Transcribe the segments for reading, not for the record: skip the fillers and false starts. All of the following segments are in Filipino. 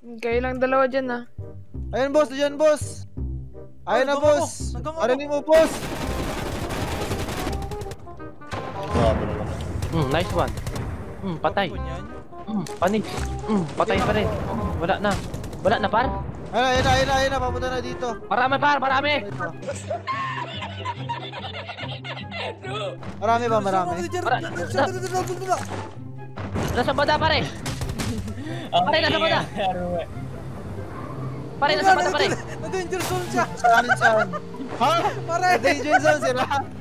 Kayo lang dalawa dyan ah. Ayun boss, diyan boss. Ayun na boss. Arinig mo boss. Nice one. Patay. Panig. Patay pa rin. Wala na. Wala na par. Ayun na, papunta na dito. Marami par, marami. Marami ba, marami? Nasa bada pare. Pare, nasa bada. Pare, nasa bada pare. Na-danger zone siya. Saan? Ha? Pare. Danger zone sila.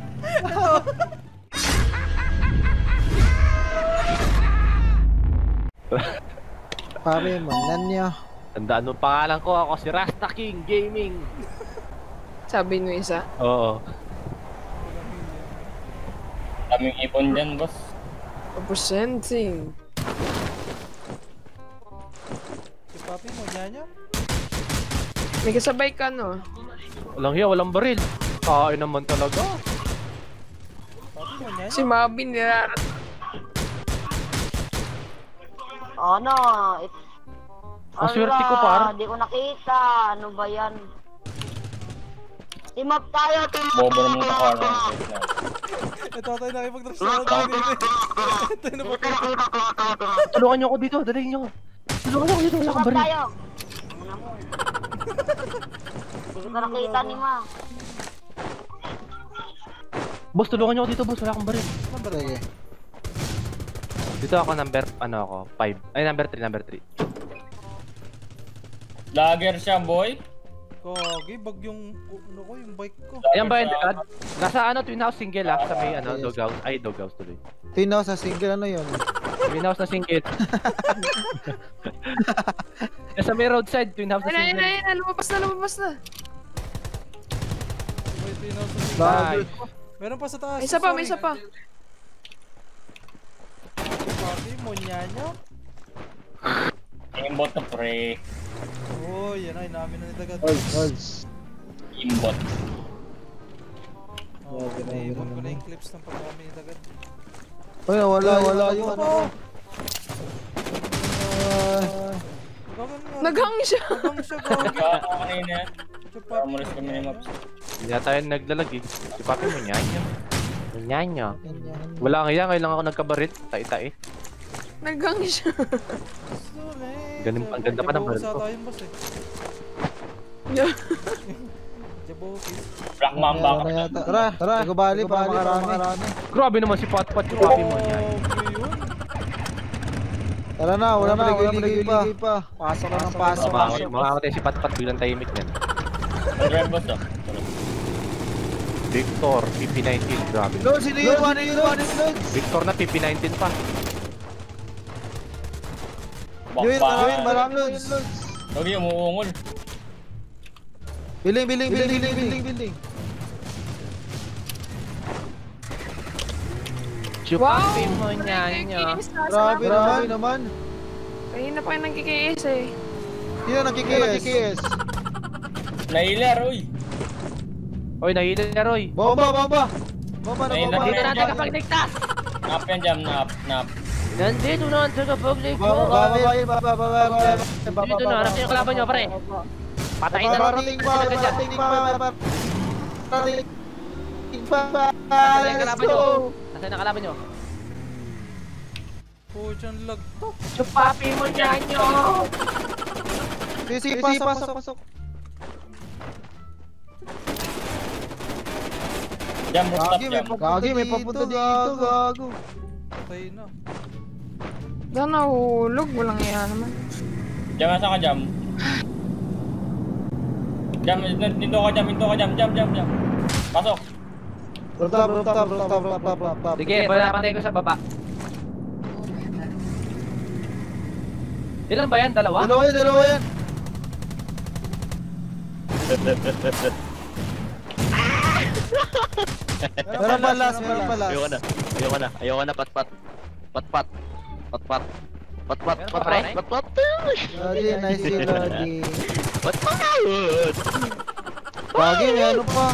Pare, manan niya. Tandaan mo pangalan ko, ako si Rasta King Gaming. Sabi nyo isa. Oo. Kaming ipon dyan, boss. Representing. Si Papi mo, Nyanya? May kasabay ka no? Walang hiya, walang baril. Kain naman talaga. Papi mo, Nyanya? Si Mabin nilarat. Ano? Ang swerte ko par. Hindi ko nakita. Ano ba yan? Team up tayo, team up! Bobo naman ka corner. Ito tayo nakipag-drop sa ako dito. Ito na po. Tulungan niyo ako dito, dalhin niyo. Tulungan niyo ako dito, wala Team akong up baril. tayo! Ano mo? Hindi ko nakita ni Ma. Boss, tulungan niyo ako dito, boss, wala akong baril. Sige. Dito ako number, ano ako, 5. Ay, number 3. Lager siya, boy. Kagi, bag yung, ano ko, yung bike ko. Ayan ba yung dekad? Nasa ano, twin house single sa may ano, doghouse. Ay, doghouse tuloy. Tinaw sa single, ano yun? Twin house na single. Nasa may roadside, twin house na single. Ayun, lumabas na. May tinaw sa sila. Bye. Meron pa sa taas. May isa pa, may isa pa. Si Papi mo, Nyanya? Aimbot na, pre. Oh, yan ay, namin na nitagad. Holds. Aimbot. Oh, naiwan ko na yung clips ng pag-namin nitagad. Uy, wala yung ano ko. Naghang siya. Naghang siya, Gagi. Kaya ako kanina. Si Papi. Pamulis kami ni Maps. Hindi na tayo naglalag eh. Si Papi mo, nyanya. Nyanya. Wala nga yan, ngayon lang ako nagkabarit. Tai-tai. Naghang siya. Ganun, ang ganda pa ng baril ko. Jabokis ata yung boss eh. Jabokis. Black Mamba ka. Tara. Bali, para makarami. Grabe naman si Patpat yung Papi mo, nyanya. Okay yun. Tara na, wala ligay pa. Pasok na ng pasok. Makakatay si Patpat, bilang tahimik niyan. Drive boss to. Victor, PP19, grabe. Lord, sino yun? One Lord. Victor na PP19 pa. Yun, marami Lord. Huwag yung umuungol. Biling. Chupapi mo, nyanya. Grabe naman. Kanina pa kayo nagkikis eh. Sino nakikis? Nailer, uy. Oy, nahila na Roy. Bomba na Ayun na, bomba. Nandito na ang tagapagligtas! Nap yan dyan, nap. Nandito na ang tagapagligtas! Baba. Dito na, harap niyo yung kalaban niyo, pare. Patayin na Parating pa. Nasaan yung kalaban niyo? Nasaan ang kalaban niyo? Puchan lag to. Chupapi mo, nyanyo! Sige, pasok. Jam, rooftop jam. Gagi, may papunta dito, gago. Patay na. Diyan nahulog, walang iya naman. Jam, nasa ka, Jam? Jam, dito ka, Jam. Pasok. Rooftop. Sige, patay ko sa baba. Ilan ba yan? Dalawa? Dalawa yan. Meron balas. Ayoko na, patpat. Lagi, nice yun, lagi. Patpat! Lagi, may ano pa.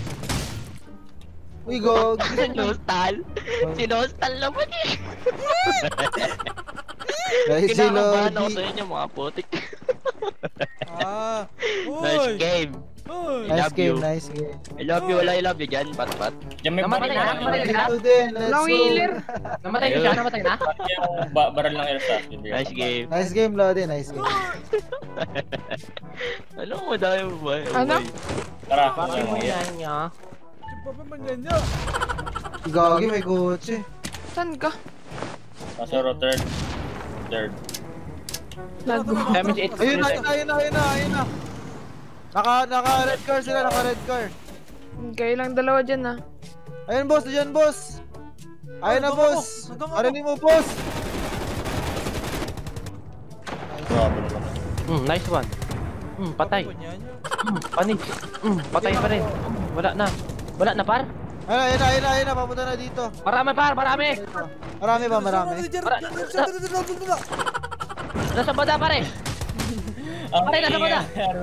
Uy, gog. Sinostal naman eh. Nice, Kinakabahan ako Lodi. sa inyo mga putik. Ah! Nice Uy! game. Uy! I Nice love game, you. nice game. I love you, I love you dyan, pat-pat. Diyan may Namatay baril na, na. namatay na. Ito din, let's Long go. healer. Namatay na siya, namatay na. Yung baril ng airsoft. Nice game. Nice game, Lodi, nice game. Ano mo dahil mo ba? Ano? Tara, Papi mo yan niya. Papa man yan niya! Gagi, may kotse. Saan ka? Pasoro third. Lago. Damage 8. Ayun na. Naka red car sila, naka red car. Kayo lang dalawa dyan ah. Ayun boss, diyan boss. Ayun na boss. Nandun ako. Arinig mo boss. Grabe naman. Nice one. Patay. Papa man yan niya. Panig. Patay pa rin. Wala na. Wala na par? Ayun na, papunta na dito. Marami par, marami. Marami ba, marami? Nasa bada pare. Pare, nasa bada.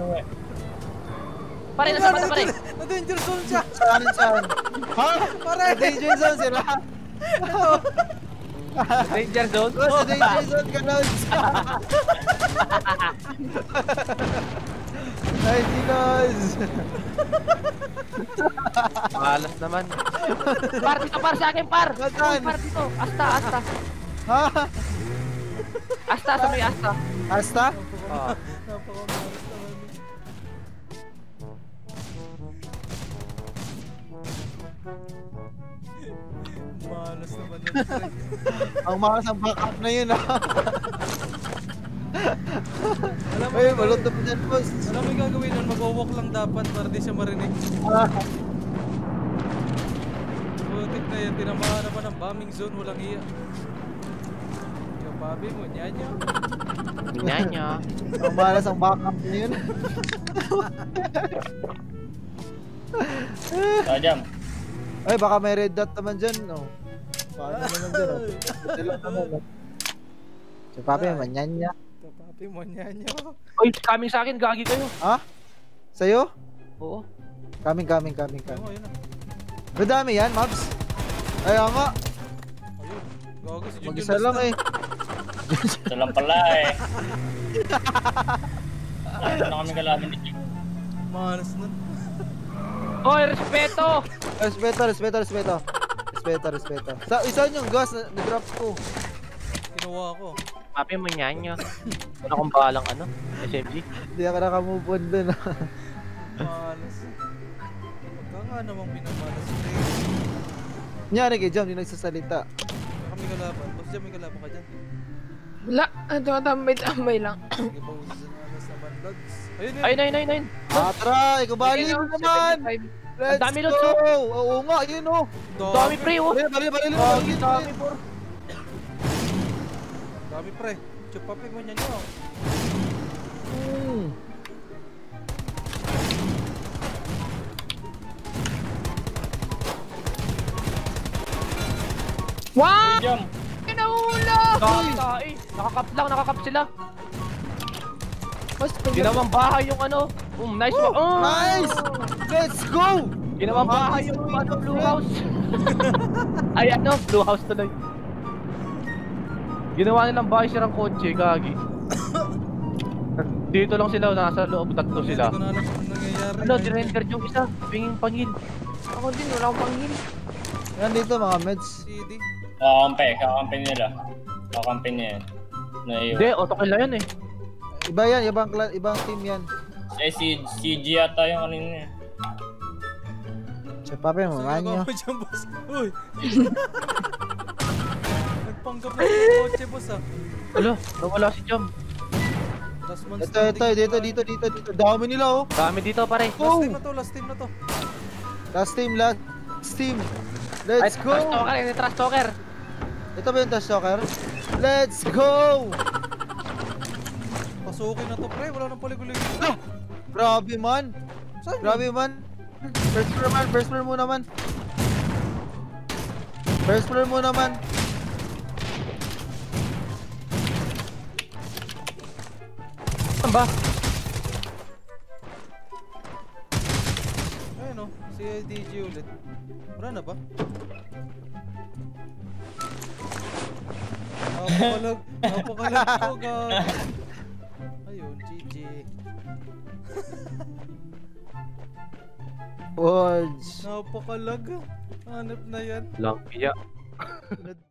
Pare, nasa bada pare. Na-danger zone siya! Saan? Ha? Pare! Danger zone sila. Danger zone. Boss, sa danger zone ka na. Nice, Dinos. Malas naman. Par, dito par sa akin par. Saan? Par dito. Asta. Ha? Asta sa may asta. Asta? Ah. Napakamalas naman. Malas naman ng strike. Ang makas ang backup na yun, ha? Alam mo, Ay, malot na po dyan, boss. alam mo yung gagawin nun, mag-walk lang dapat para di siya marinig. Ah, Putik na yan, tinamaan naman ang bombing zone, walang iya. Yung papi mo, nyanya. Nyanya. ang malas ang backup na yun. Jam. Ay, baka may red dot naman dyan, no? Paano naman dyan, oh? Sila naman, oh. Si Papi, manyan niya. Yung papi mo, nyanya. Oy, coming sa akin, gagi kayo. Ha? Sa'yo? Oo. Coming. Ayun mo, ayun na. Madami yan, Mabs. Ay, nga. Ayun. Gago si Junjun Mag-isa lang, eh. Ito lang pala eh. Ano na kami kalaban ni Jim. Malas nun. Oy, respeto. Respeto. Isa yung gas na drop ko. Kinuha ko. Papi mo nyanya. Wala akong balang ano, SMG. Hindi ako nakamove on dun, ha? Malas. Pagka nga namang pinamalas. Nyari kay Jam, di nagsasalita. Kami kalaban. Boss Jam, may kalaban ka dyan. Wala. Ito, tambay lang. Sige po, malas naman, lads. Ayun yun. Ayun. Tara, ikabali mo naman! 75. Let's Ang dami go! loot, Oo nga, yun, oh! Dami pre oh. Baril. Dami pre. Chupapi mo niya nyo. Wow! Jam. Kinahulog! Nakakap sila. Boss, Ginawang bahay yung ano. Nice one. Nice! Let's go! Ginawang bahay yung ano, blue house. Ay ano, blue house tuloy. Ginawa nilang bahay silang kotse, gagi. Dito lang sila, nasa loob, tatlo sila. Hindi ko na alam kung nangyayari. Ano, dirender yung isa, pinging pangil. Ako din, wala akong panghil. Yan dito mga meds. CD. Kakampi nila. Kakampi niya yan. Naiiwan. Hindi, autokill na yun eh. Iba yan, ibang team yan. Si G yata yung kanina eh. Si Papi, maman nyo. Saan dyan, boss? Uy! Nagpanggap na yung kotse, boss ah. Alo, nawala si Jom. Last man Ito, dito. Dami nila, oh. Dami dito pare. Go! Last team na to. Last team. Let's go! Trash talker, ini trash talker. Ito ba yung Trash Talker? Let's go! Pasukin na to, pre. Wala nang paligulig. Grabe man. First floor muna man. Saan ba? Ayun o, si DJ ulit. Wala na ba? Napakalag ko, God. Ayun, GG. Bods. Napakalag. Hanap na yan. Walang iya.